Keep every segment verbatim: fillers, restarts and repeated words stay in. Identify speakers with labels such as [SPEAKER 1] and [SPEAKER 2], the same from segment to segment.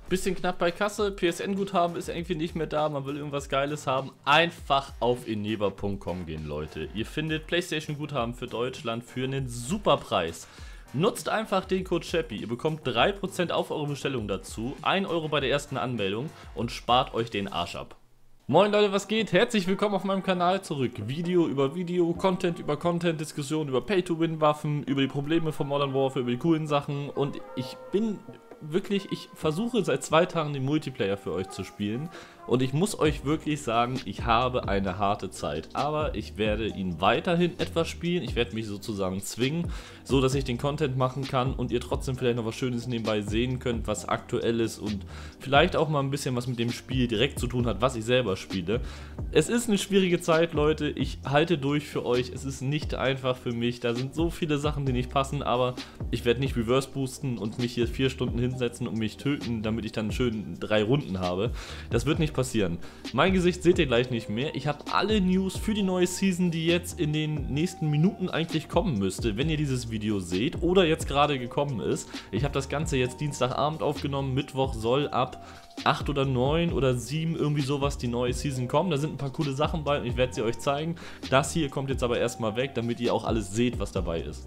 [SPEAKER 1] Bisschen knapp bei Kasse, P S N-Guthaben ist irgendwie nicht mehr da, man will irgendwas Geiles haben. Einfach auf eneba punkt com gehen, Leute. Ihr findet PlayStation-Guthaben für Deutschland für einen super Preis. Nutzt einfach den Code Chappy, ihr bekommt drei Prozent auf eure Bestellung dazu, ein Euro bei der ersten Anmeldung und spart euch den Arsch ab. Moin Leute, was geht? Herzlich willkommen auf meinem Kanal zurück. Video über Video, Content über Content, Diskussion über Pay-to-Win-Waffen, über die Probleme von Modern Warfare, über die coolen Sachen. Und ich bin wirklich, ich versuche seit zwei Tagen den Multiplayer für euch zu spielen. Und ich muss euch wirklich sagen, ich habe eine harte Zeit. Aber ich werde ihn weiterhin etwas spielen. Ich werde mich sozusagen zwingen, so dass ich den Content machen kann und ihr trotzdem vielleicht noch was Schönes nebenbei sehen könnt, was aktuell ist und vielleicht auch mal ein bisschen was mit dem Spiel direkt zu tun hat, was ich selber spiele. Es ist eine schwierige Zeit, Leute. Ich halte durch für euch. Es ist nicht einfach für mich. Da sind so viele Sachen, die nicht passen, aber ich werde nicht reverse boosten und mich hier vier Stunden hinsetzen und mich töten, damit ich dann schön drei Runden habe. Das wird nicht passieren. Mein Gesicht seht ihr gleich nicht mehr. Ich habe alle News für die neue Season, die jetzt in den nächsten Minuten eigentlich kommen müsste, wenn ihr dieses Video seht oder jetzt gerade gekommen ist. Ich habe das Ganze jetzt Dienstagabend aufgenommen. Mittwoch soll ab acht oder neun oder sieben irgendwie sowas die neue Season kommen. Da sind ein paar coole Sachen bei und ich werde sie euch zeigen. Das hier kommt jetzt aber erstmal weg, damit ihr auch alles seht, was dabei ist.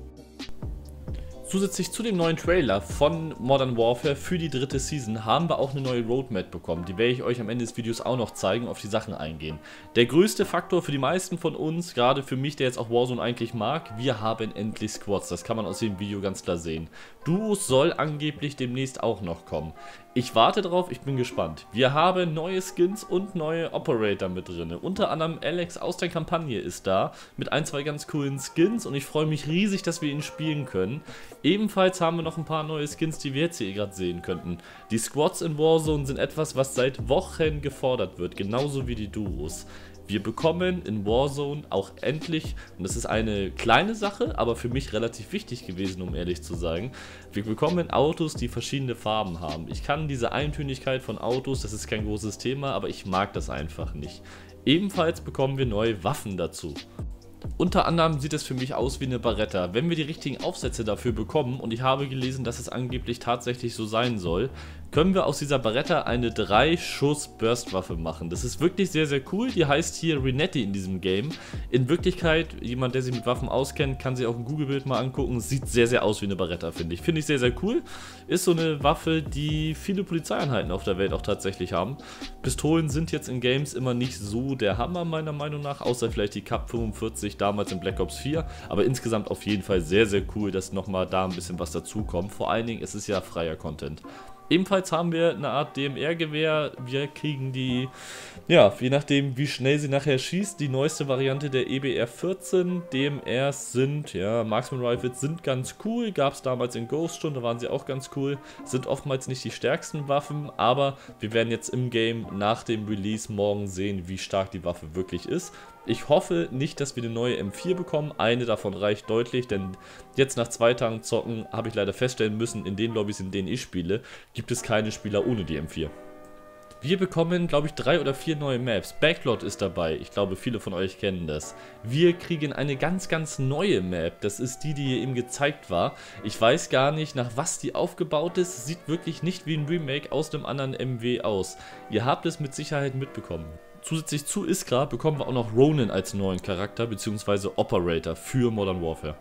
[SPEAKER 1] Zusätzlich zu dem neuen Trailer von Modern Warfare für die dritte Season haben wir auch eine neue Roadmap bekommen. Die werde ich euch am Ende des Videos auch noch zeigen, auf die Sachen eingehen. Der größte Faktor für die meisten von uns, gerade für mich, der jetzt auch Warzone eigentlich mag, wir haben endlich Squads. Das kann man aus dem Video ganz klar sehen. Duos soll angeblich demnächst auch noch kommen. Ich warte drauf, ich bin gespannt. Wir haben neue Skins und neue Operator mit drin. Unter anderem Alex aus der Kampagne ist da mit ein, zwei ganz coolen Skins und ich freue mich riesig, dass wir ihn spielen können. Ebenfalls haben wir noch ein paar neue Skins, die wir jetzt hier gerade sehen könnten. Die Squads in Warzone sind etwas, was seit Wochen gefordert wird, genauso wie die Duos. Wir bekommen in Warzone auch endlich, und das ist eine kleine Sache, aber für mich relativ wichtig gewesen, um ehrlich zu sagen, wir bekommen Autos, die verschiedene Farben haben. Ich kann diese Eintönigkeit von Autos, das ist kein großes Thema, aber ich mag das einfach nicht. Ebenfalls bekommen wir neue Waffen dazu. Unter anderem sieht es für mich aus wie eine Beretta. Wenn wir die richtigen Aufsätze dafür bekommen, und ich habe gelesen, dass es angeblich tatsächlich so sein soll, können wir aus dieser Beretta eine drei Schuss Burstwaffe machen. Das ist wirklich sehr, sehr cool. Die heißt hier Renetti in diesem Game. In Wirklichkeit, jemand, der sich mit Waffen auskennt, kann sich auch ein Google-Bild mal angucken. Sieht sehr, sehr aus wie eine Beretta, finde ich. Finde ich sehr, sehr cool. Ist so eine Waffe, die viele Polizeieinheiten auf der Welt auch tatsächlich haben. Pistolen sind jetzt in Games immer nicht so der Hammer, meiner Meinung nach, außer vielleicht die Kap fünfundvierzig damals in Black Ops vier. Aber insgesamt auf jeden Fall sehr, sehr cool, dass nochmal da ein bisschen was dazukommt. Vor allen Dingen ist es ja freier Content. Ebenfalls haben wir eine Art D M R-Gewehr. Wir kriegen die, ja, je nachdem wie schnell sie nachher schießt, die neueste Variante der E B R vierzehn. D M Rs sind, ja, Marksman Rifles sind ganz cool. Gab es damals in Ghost schon, da waren sie auch ganz cool. Sind oftmals nicht die stärksten Waffen, aber wir werden jetzt im Game nach dem Release morgen sehen, wie stark die Waffe wirklich ist. Ich hoffe nicht, dass wir eine neue M vier bekommen. Eine davon reicht deutlich, denn jetzt nach zwei Tagen Zocken habe ich leider feststellen müssen, in den Lobbys, in denen ich spiele, gibt es keine Spieler ohne die M vier. Wir bekommen, glaube ich, drei oder vier neue Maps. Backlot ist dabei. Ich glaube, viele von euch kennen das. Wir kriegen eine ganz, ganz neue Map. Das ist die, die hier eben gezeigt war. Ich weiß gar nicht, nach was die aufgebaut ist. Sieht wirklich nicht wie ein Remake aus dem anderen M W aus. Ihr habt es mit Sicherheit mitbekommen. Zusätzlich zu Iskra bekommen wir auch noch Ronin als neuen Charakter bzw. Operator für Modern Warfare.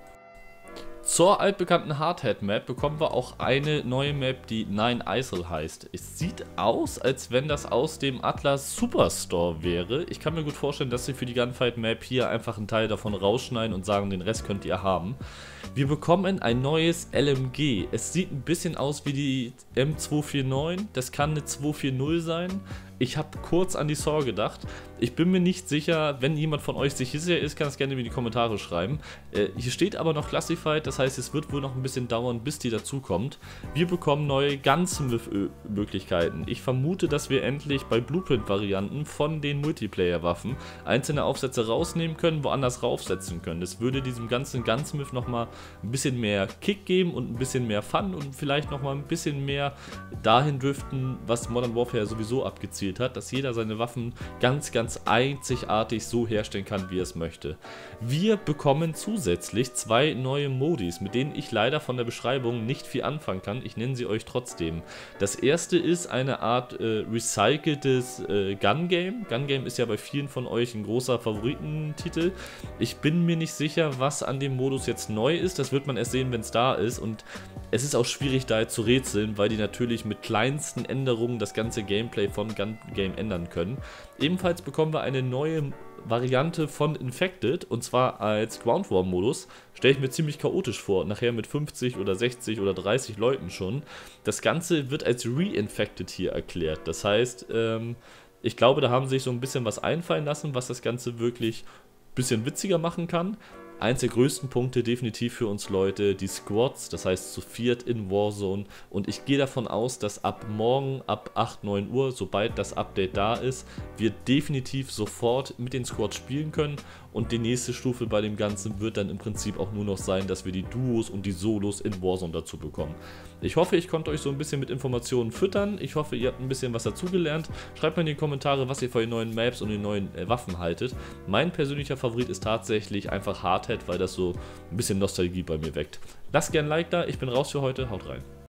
[SPEAKER 1] Zur altbekannten Hardhead-Map bekommen wir auch eine neue Map, die Nine Isle heißt. Es sieht aus, als wenn das aus dem Atlas Superstore wäre. Ich kann mir gut vorstellen, dass sie für die Gunfight-Map hier einfach einen Teil davon rausschneiden und sagen, den Rest könnt ihr haben. Wir bekommen ein neues L M G. Es sieht ein bisschen aus wie die M zwei vier neun. Das kann eine zwei vier null sein. Ich habe kurz an die S A W gedacht. Ich bin mir nicht sicher, wenn jemand von euch sich sicher ist, kann das gerne in die Kommentare schreiben. Äh, hier steht aber noch Classified, das heißt, es wird wohl noch ein bisschen dauern, bis die dazukommt. Wir bekommen neue Gunsmith-Möglichkeiten. Ich vermute, dass wir endlich bei Blueprint-Varianten von den Multiplayer-Waffen einzelne Aufsätze rausnehmen können, woanders raufsetzen können. Das würde diesem ganzen Gunsmith nochmal ein bisschen mehr Kick geben und ein bisschen mehr Fun und vielleicht nochmal ein bisschen mehr dahin driften, was Modern Warfare sowieso abgezielt gespielt hat, dass jeder seine Waffen ganz, ganz einzigartig so herstellen kann, wie er es möchte. Wir bekommen zusätzlich zwei neue Modis, mit denen ich leider von der Beschreibung nicht viel anfangen kann. Ich nenne sie euch trotzdem. Das erste ist eine Art äh, recyceltes äh, Gun Game. Gun Game ist ja bei vielen von euch ein großer Favoritentitel. Ich bin mir nicht sicher, was an dem Modus jetzt neu ist. Das wird man erst sehen, wenn es da ist. Und es ist auch schwierig, da jetzt zu rätseln, weil die natürlich mit kleinsten Änderungen das ganze Gameplay von Gun Game ändern können. Ebenfalls bekommen wir eine neue Variante von Infected, und zwar als Ground War Modus. Stelle ich mir ziemlich chaotisch vor, nachher mit fünfzig oder sechzig oder dreißig Leuten schon. Das Ganze wird als Reinfected hier erklärt. Das heißt, ähm, ich glaube, da haben sie sich so ein bisschen was einfallen lassen, was das Ganze wirklich ein bisschen witziger machen kann. Eins der größten Punkte definitiv für uns Leute, die Squads, das heißt zu viert in Warzone, und ich gehe davon aus, dass ab morgen, ab acht, neun Uhr, sobald das Update da ist, wir definitiv sofort mit den Squads spielen können, und die nächste Stufe bei dem Ganzen wird dann im Prinzip auch nur noch sein, dass wir die Duos und die Solos in Warzone dazu bekommen. Ich hoffe, ich konnte euch so ein bisschen mit Informationen füttern, ich hoffe, ihr habt ein bisschen was dazugelernt. Schreibt mal in die Kommentare, was ihr von den neuen Maps und den neuen äh, Waffen haltet. Mein persönlicher Favorit ist tatsächlich einfach Hardhead, weil das so ein bisschen Nostalgie bei mir weckt. Lasst gerne ein Like da, ich bin raus für heute, haut rein.